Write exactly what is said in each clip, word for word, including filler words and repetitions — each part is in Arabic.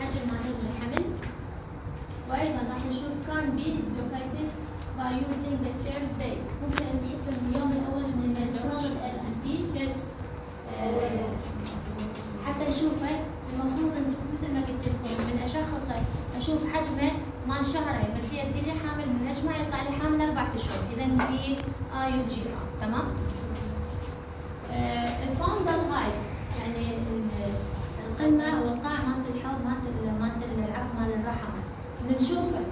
حجم مال الحمل. وايضا راح نشوف can be located by using the first day. ممكن نشوف اليوم الاول من الفرض ال ام بي first حتى نشوفه. المفروض مثل ما قلت لكم من اشخصه اشوف حجمه مال شهرين، بس هي تقول لي حامل من اجمع يطلع لي حامل اربع اشهر، اذا في اي يو جي ار. تمام. الفاوندر هايت يعني القمه او القاع مالت الحوض مالت مالت العفو مال الرحم نشوفه.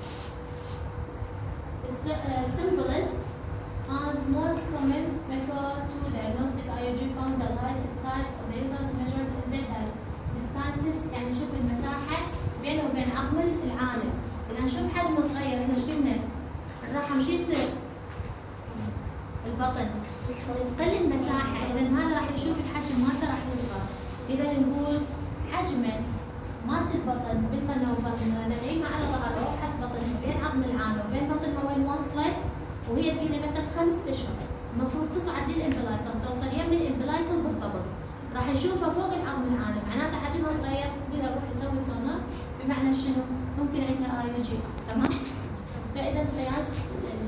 simplest and most common method to diagnose I U G founder height is size of the uterus measured in the distances. يعني نشوف المساحه بينه وبين عظم العانه. اذا نشوف حجمه صغير هنا ايش قلنا؟ الرحم شو يصير؟ البطن تقل المساحه، اذا هذا راح نشوف الحجم مالته راح يصغر. اذا نقول حجمه مالت البطن بالمنوفه نعيمها على ظهره وابحث بطنها بين عظم العانه وبين بطنها وين واصله، وهي تقول لي مثلا خمسة اشهر، المفروض تصعد للامبلايكل توصل يم الامبلايكل بالضبط. راح نشوفها فوق العظم العانه، معناته حجمها صغير، تقول له روح يسوي سونار، بمعنى شنو؟ ممكن عندها اي يو جي. تمام؟ فاذا قياس